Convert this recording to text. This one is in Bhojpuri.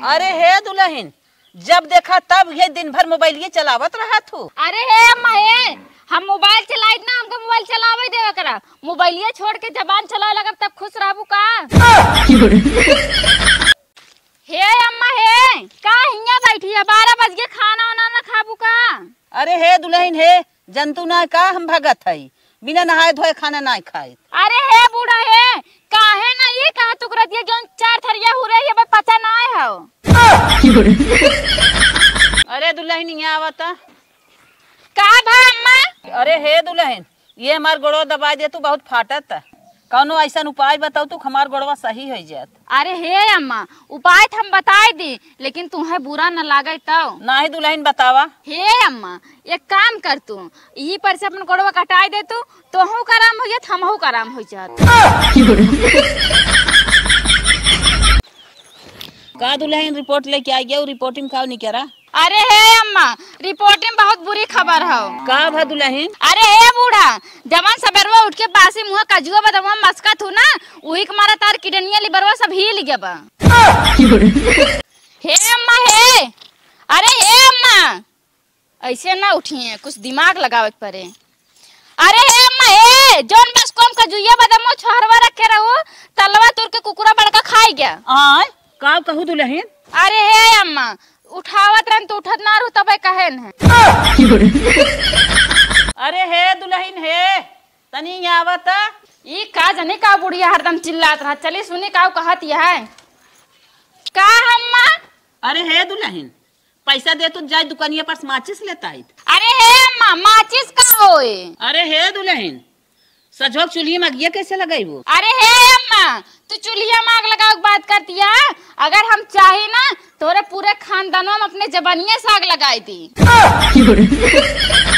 अरे हे दुल्हन, जब देखा तब ये दिन भर मोबाइल ये चलावत रहा तू। अरे हे अम्मा हे, हम मोबाइल चलाई ना, हमको मोबाइल चलावे देवे करा। मोबाइलिया छोड़ के जबान चलावे लगब तब खुश रहबू का। हे अम्मा हे, का हिया बैठी है? 12 बज गए, खाना वाना ना खाबू का? अरे हे दुल्हन हे, जंतु ना का हम भगत है, बिना नहाए धोए खाना ना खाए। अरे हे बूढ़ा हे, काहे ना ये कहा तू करत ये जोन 4 थरिया हो रही है पता ना आए हो। अरे दुल्हन यहाँ आवता का भा अम्मा? अरे हे दुल्हन, ये हमार गोड़वा दबा दे तू, बहुत फाटत। कौनो ऐसा उपाय बताओ तू हमार गोड़वा सही हो जात। अरे हे अम्मा, उपाय हम बताए दी, लेकिन तुम्हें बुरा न लागे तो ना ही दुल्हन बतावा। हे अम्मा, एक काम कर तू, यही पर से अपन गोड़वा कटाई दे तू, तोहू का आराम हो जात, हमहू का आराम हो जात। का दुल्हन रिपोर्ट लेके आई गया, रिपोर्ट में खाओ नहीं करा। अरे हे अम्मा, रिपोर्ट में बहुत बुरी खबर है। का भा दुल्हन? अरे हे बूढ़ा, जवान सबेरवा उठ के बासी मुँह कजुआ बदमुआ मस्का थू ना, वही के मारा तार किडनिया लिबरवा सब हिल गया बा। हे अम्मा हे, अरे हे अम्मा, ऐसे ना उठिए, कुछ दिमाग लगावे पड़े। अरे हे अम्मा हे, जोन बस कोम कजुआ बदमुआ छोहरवा रखे रहो, तलवा तुर के कुकुरा बड़का खाई गया। आय का कहू दुल्हन? अरे हे अम्मा, उठावत रन तो उठत ना रू तबे कहन है। अरे हे दुल्हन हे, तनी आवत। ई का जाने का बुढ़िया हरदम चिल्लात रहा। चली सुनी का कहत है। का अम्मा? अरे हे दुल्हन, पैसा दे तू जाए दुकानिया पर माचिस लेता है। अरे हे अम्मा, माचिस का होए? अरे हे दुल्हन, सजोक चूल्ही में अगिया कैसे लगाई वो? अरे हे अम्मा, तू चूल्हिया में आग लगाओ बात करती है? अगर हम चाहे ना तोरे पूरे खानदानों में अपने जबानिया से आग लगाई दी।